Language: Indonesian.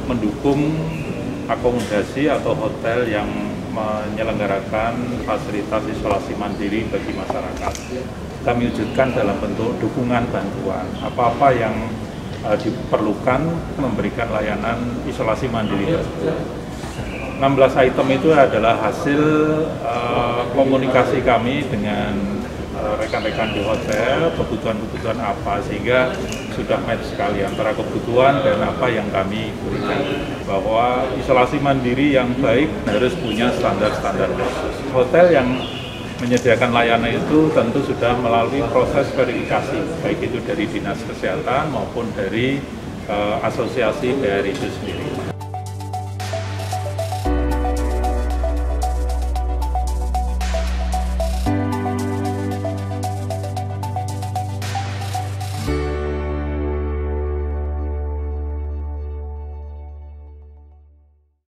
untuk mendukung akomodasi atau hotel yang menyelenggarakan fasilitas isolasi mandiri bagi masyarakat. Kami wujudkan dalam bentuk dukungan bantuan. Apa-apa yang diperlukan memberikan layanan isolasi mandiri tersebut. 16 item itu adalah hasil komunikasi kami dengan rekan-rekan di hotel, kebutuhan-kebutuhan apa, sehingga sudah match sekali antara kebutuhan dan apa yang kami berikan. Bahwa isolasi mandiri yang baik harus punya standar-standar khusus. Hotel yang menyediakan layanan itu tentu sudah melalui proses verifikasi, baik itu dari Dinas Kesehatan maupun dari asosiasi BRI itu sendiri.